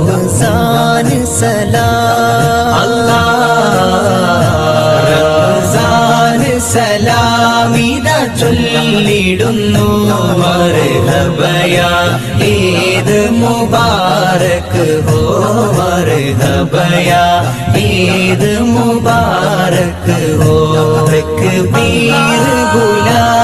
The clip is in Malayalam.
റംസാൻ സലാം റംസാൻ സലാമിത ചൊല്ലിടുന്നു മർഹബയാ ഈദ് മുബാരക് ഹോ മർഹബയാ ഈദ് മുബാരക് ഹോ തക്ബീർ ബുലാ